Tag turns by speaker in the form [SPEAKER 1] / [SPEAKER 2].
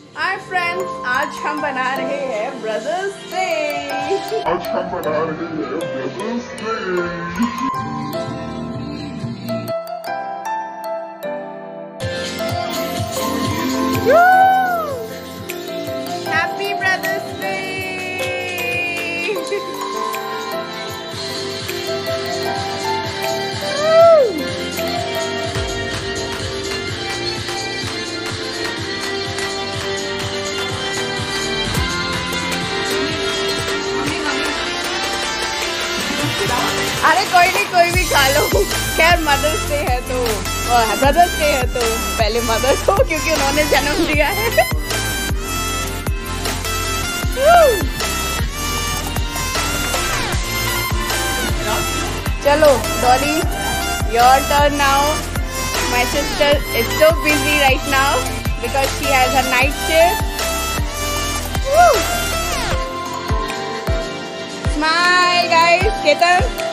[SPEAKER 1] Hi friends, आज हम बना रहे हैं brothers day. Happy brothers day. अरे कोई नहीं, कोई भी खा लो। खैर मदर्स डे है तो ब्रदर्स डे है तो पहले मदर्स को, क्योंकि उन्होंने जन्म दिया है। चलो Dolly, your turn now. My sister is so busy right now because she has a night shift. Smile guys, Ketan.